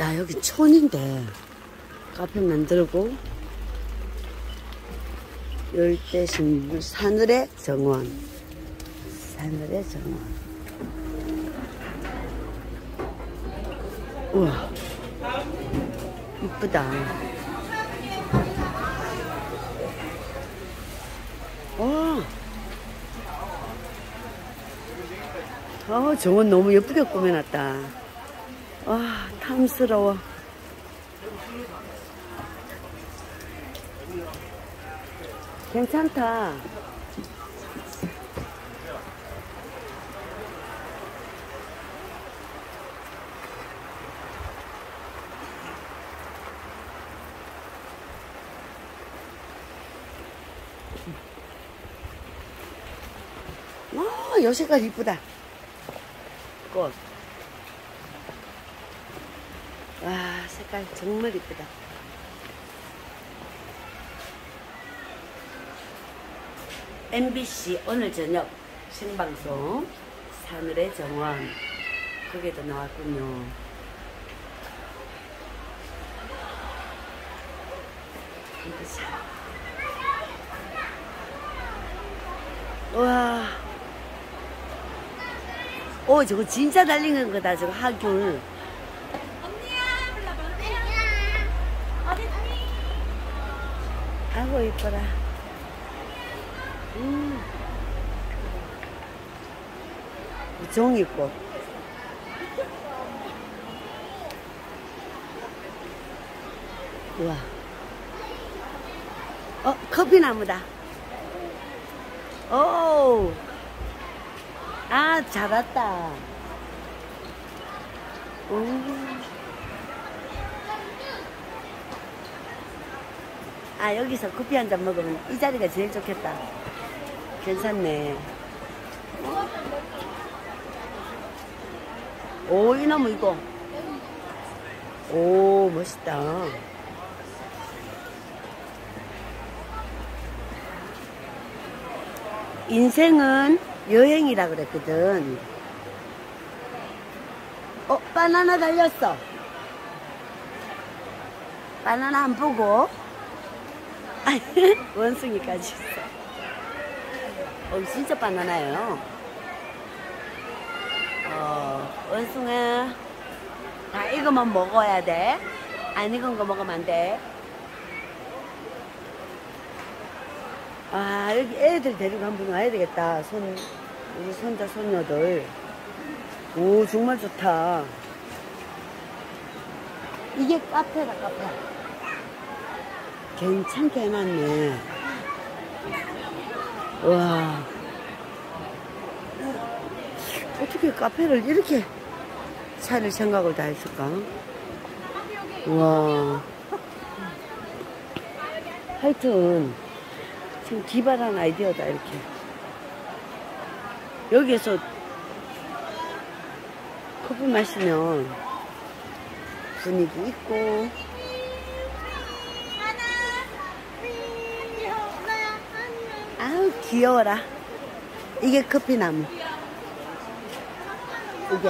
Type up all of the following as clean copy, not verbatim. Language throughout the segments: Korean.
야, 여기 촌인데 카페 만들고 열대식물 사늘의 정원. 사늘의 정원. 우와, 이쁘다. 와, 정원 너무 예쁘게 꾸며놨다. 와, 탐스러워. 괜찮다. 와, 요 색깔 이쁘다. 꽃. 와, 색깔 정말 이쁘다. MBC 오늘 저녁 생방송 사늘의 정원 거기에도 나왔군요. 우와, 오, 저거 진짜 달린 거다. 저거 하귤. 아이고 이뻐라. 종이꽃. 우와. 커피나무다. 오. 아, 잘 왔다. 오. 아, 여기서 커피 한 잔 먹으면 이 자리가 제일 좋겠다. 괜찮네. 오, 이 나무 이거. 오, 멋있다. 인생은 여행이라 그랬거든. 바나나 달렸어. 바나나 안 보고. 원숭이까지 있어. 진짜 바나나예요. 원숭아, 다 익으면 먹어야 돼. 안 익은 거 먹으면 안 돼. 아, 여기 애들 데리고 한 번 와야 되겠다. 우리 손자, 손녀들. 오, 정말 좋다. 이게 카페다, 카페. 괜찮게 해놨네. 와. 어떻게 카페를 이렇게 차릴 생각을 다 했을까? 와. 하여튼, 참 기발한 아이디어다, 이렇게. 여기에서 커피 마시면 분위기 있고. 아우, 귀여워라. 이게 커피나무. 이게.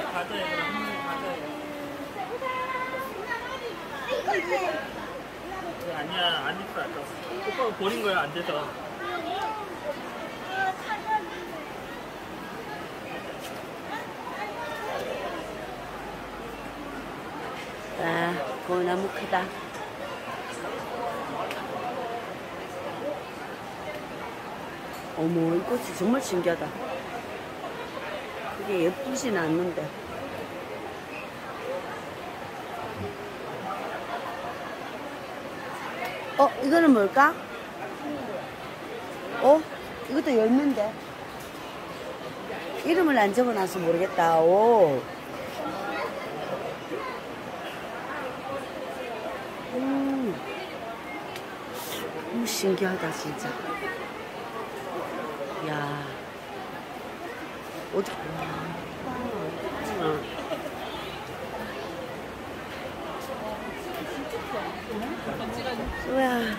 아니야, 안 있어. 오빠가 버린 거야, 안 돼서. 아, 고나무 크다. 어머, 이 꽃이 정말 신기하다. 그게 예쁘진 않는데. 이거는 뭘까? 이것도 열매인데. 이름을 안 적어놔서 모르겠다. 오. 너무 신기하다, 진짜. 야. 어디, 우와.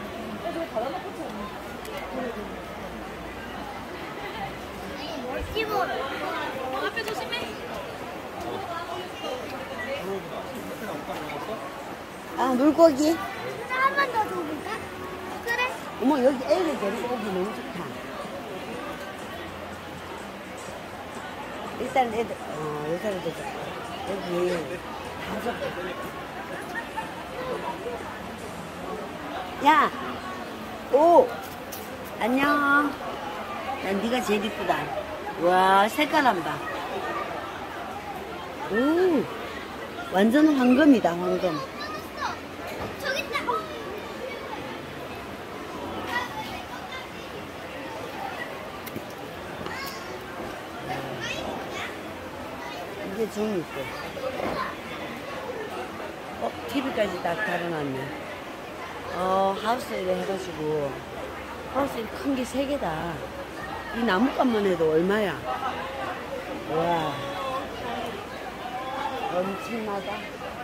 앞에 조심해. 아, 물고기? 한 번 더 줘볼까? 그래. 어머, 여기 애를 데리고 오기 너무 좋다. 일단 애들, 여자를 데리고 여기 다섯. 야! 오! 안녕. 난 네가 제일 이쁘다. 와, 색깔 한 봐. 오! 완전 황금이다, 황금. 저기 있다. 이게 좀 이뻐. TV까지 딱 달아놨네. 하우스를 해가지고, 하우스 큰 게 3개다. 이 나뭇값만 해도 얼마야? 와. 엄청나다.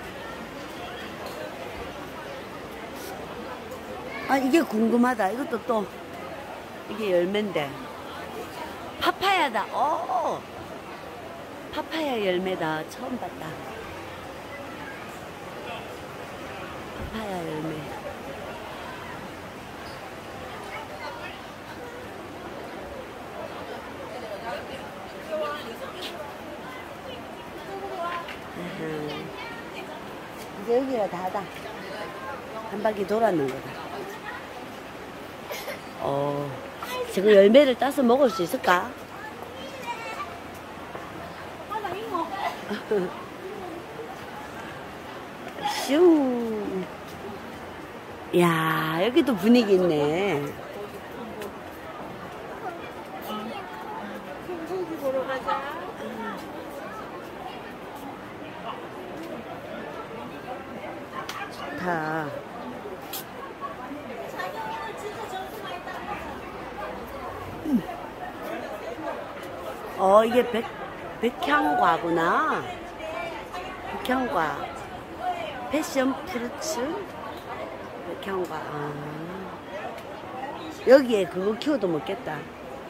아, 이게 궁금하다. 이것도 또, 이게 열매인데. 파파야다. 파파야 열매다. 처음 봤다. 파파야 열매. 이제 여기가 다다. 한 바퀴 돌았는 거다. 지금 열매를 따서 먹을 수 있을까? 슝. 야, 여기도 분위기 있네. 공고기 보러 가자. 좋다. 이게 백향과구나. 백향과. 패션 프루츠. 백향과. 여기에 그거 키워도 먹겠다.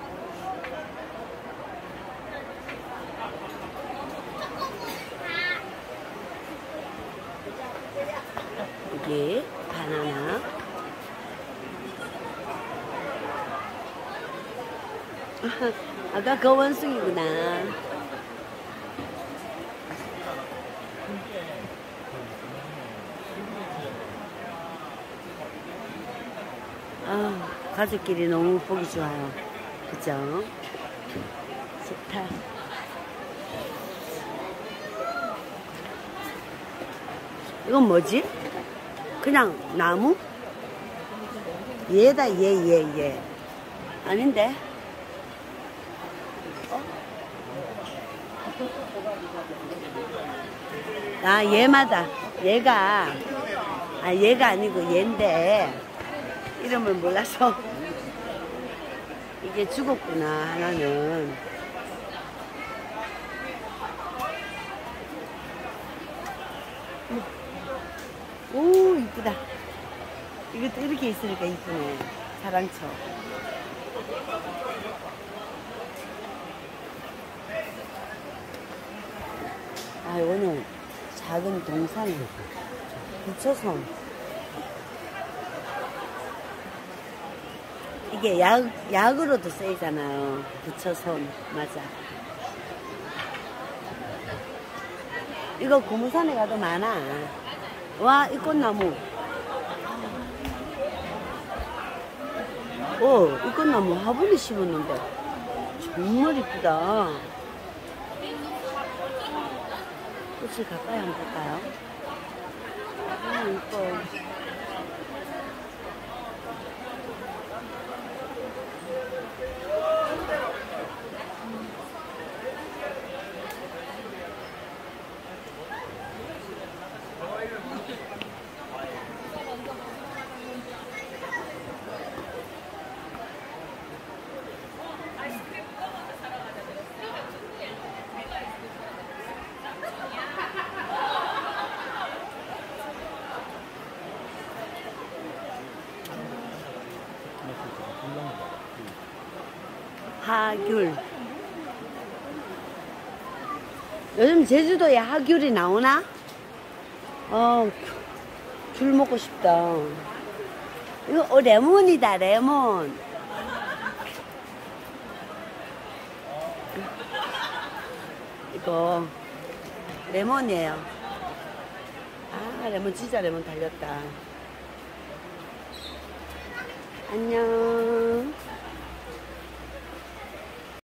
여기 바나나. 아까 그 원숭이구나. 가족끼리 너무 보기 좋아요. 그죠? 좋다. 이건 뭐지? 그냥 나무? 얘다, 얘. 아닌데? 얘마다. 얘가 아니고 얘인데, 이름을 몰라서. 이게 죽었구나, 하나는. 오, 이쁘다. 이것도 이렇게 있으니까 이쁘네. 사랑처. 이거는 작은 동산. 부처섬. 이게 약으로도 쓰이잖아요. 부처섬. 맞아. 이거 고무산에 가도 많아. 와, 이 꽃나무. 이 꽃나무 화분에 심었는데. 정말 이쁘다. 꽃을 가까이 한번 볼까요? 이뻐. 하귤. 요즘 제주도에 하귤이 나오나? 귤 먹고 싶다. 이거 레몬이다, 레몬. 이거 레몬이에요. 아, 레몬 진짜 레몬 달렸다. 안녕.